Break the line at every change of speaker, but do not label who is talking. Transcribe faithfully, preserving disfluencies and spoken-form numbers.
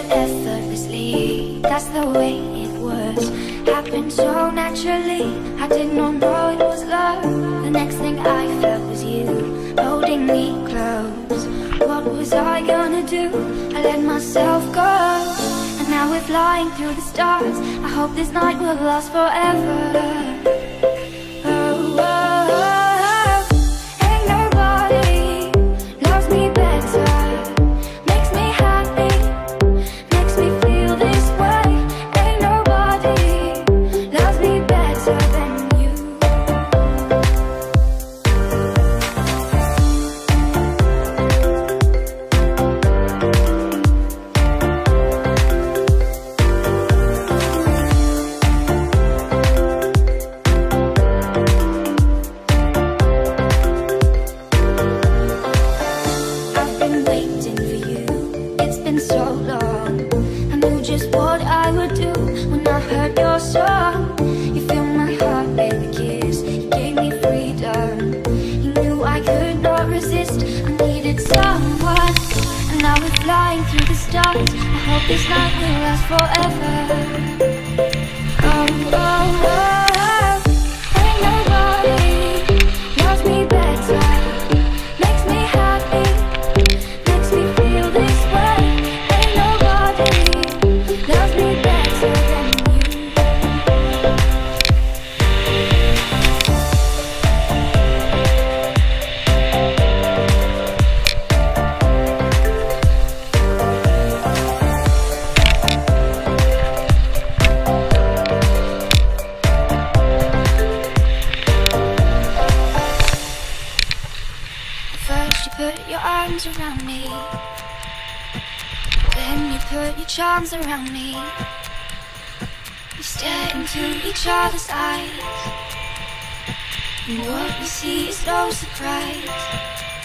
effortlessly. That's the way it was. Happened so naturally. I did not know it was love. The next thing I felt was you holding me close. What was I gonna do? I let myself go, and now we're flying through the stars. I hope this night will last forever. Oh, oh, oh. Ain't nobody loves me better, makes me happy, makes me feel this way. Ain't nobody loves me better than you. I've been waiting for you, it's been so long. I knew just what I would do when I heard your song. You filled my heart with a kiss, you gave me freedom. You knew I could not resist, I needed someone. And now we're flying through the stars. I hope this night will last forever. Oh, oh, oh. Ain't nobody loves me better, makes me happy, makes me feel this way. Ain't nobody loves me better than you. First you put your arms around me, then you put your charms around me. We stare into each other's eyes, and what we see is no surprise.